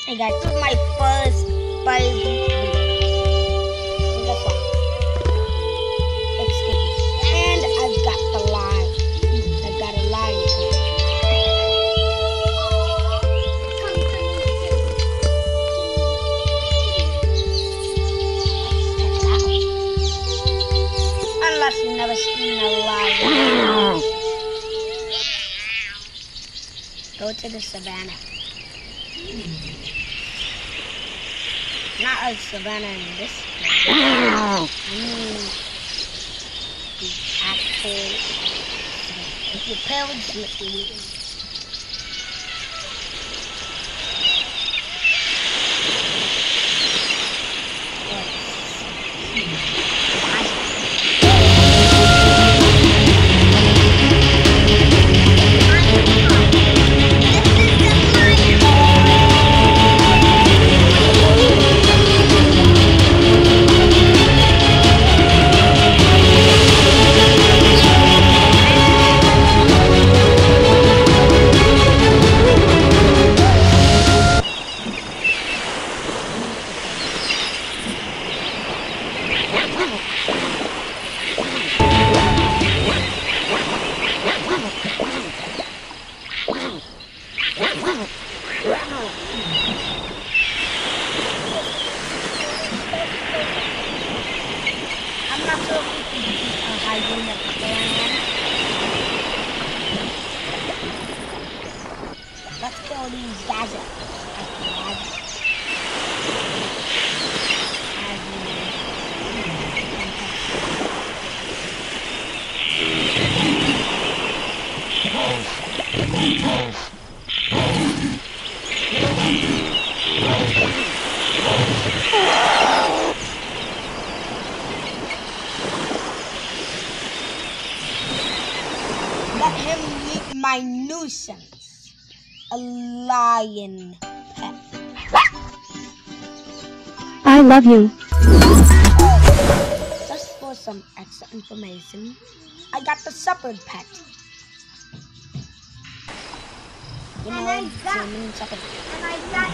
Hey guys, this is my first video. So that's why. Excuse me. And I've got the line. I've got a line. Unless you've never seen a lion. Go to the savannah. Not a savannah in this place. I mean, the actual savannah. If your parents let you in. I'm not sure if we can keep hiding the plan. Let's kill these gadgets. Let him meet my nuisance, a lion pet. I love you. Just for some extra information, I got the shepherd pet. You know, German shepherd. And I got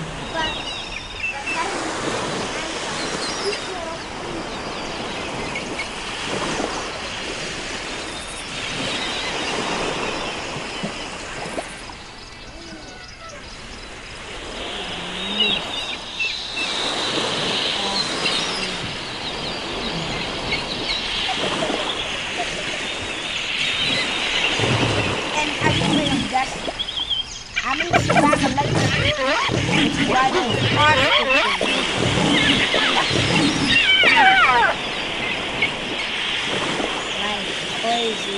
I'm in the savannah like it's driving past like crazy.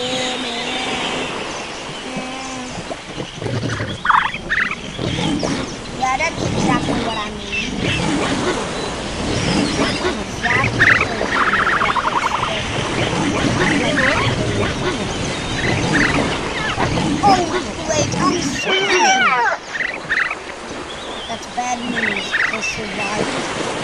Yeah, that's exactly what I mean. Oh, wait, I'm swimming! That's bad news for survivors.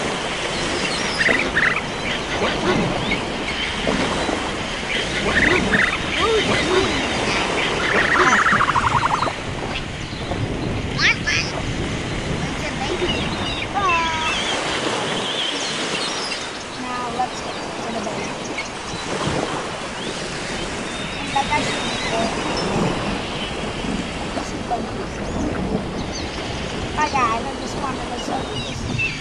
Now let's get to the base. Like I said before, hi guys, I just wanted to show you this.